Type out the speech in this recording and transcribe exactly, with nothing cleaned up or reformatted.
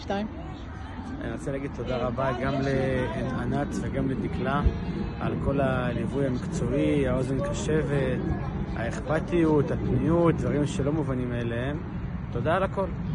שתיים? אני רוצה להגיד תודה רבה גם לענת וגם לדקלה על כל הליווי המקצועי, האוזן קשבת, האכפתיות, הפניות, דברים שלא מובנים מאליהם. תודה על הכל.